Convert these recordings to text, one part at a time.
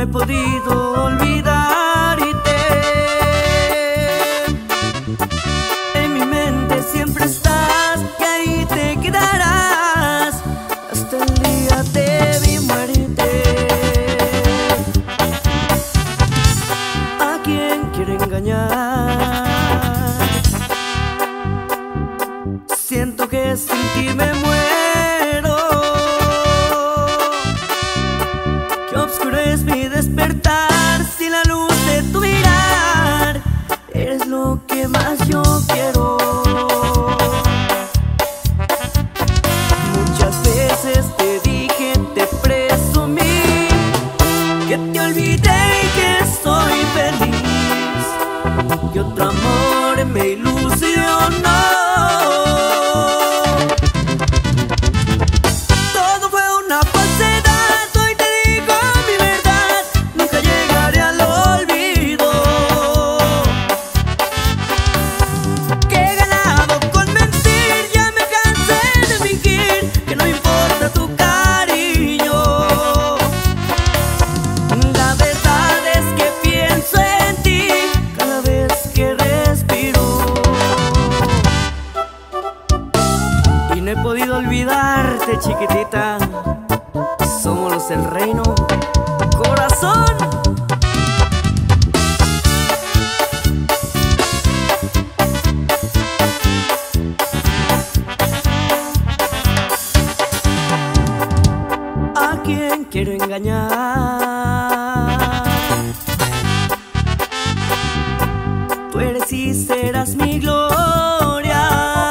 he podido olvidarte. En mi mente siempre estás y ahí te quedarás hasta el día de mi muerte. ¿A quién quiero engañar? Siento que sin ti me muero, que oscuro es mi despertar sin la luz de tu mirar. Eres lo que más yo quiero. Muchas veces te dije, te presumí que te olvidé y que soy feliz, que otro amor me ilusionó. No he podido olvidarte, chiquitita. Somos los del reino, corazón. ¿A quién quiero engañar? Tú eres y serás mi gloria.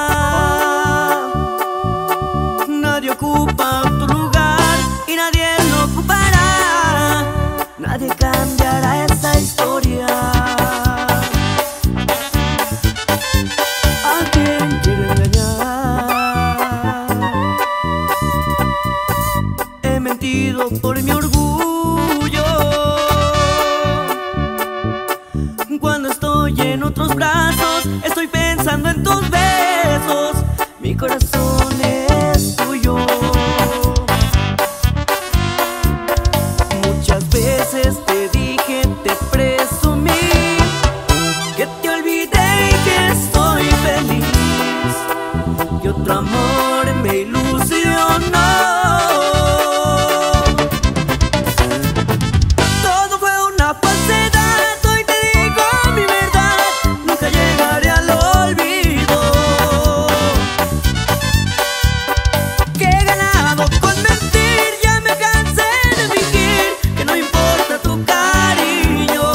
Nadie ocupa tu lugar y nadie lo ocupará. Nadie cambiará esta historia. ¿A quién quiero engañar? He mentido por mi orgullo. Cuando estoy en otros brazos, estoy pensando en tus besos. Mi corazón es tuyo. Muchas veces te dije, te presumí que te olvidé y que soy feliz, que otro amor me ilusionó. Todo fue una falsedad, hoy te digo mi verdad, nunca llegaré al olvido. Que he ganado con mentir, ya me cansé de fingir que no importa tu cariño.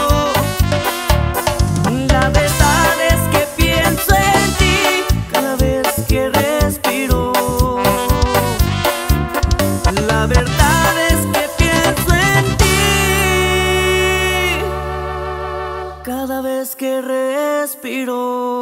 La verdad es que pienso en ti cada vez que respiro. La verdad es que pienso en ti cada vez que respiro.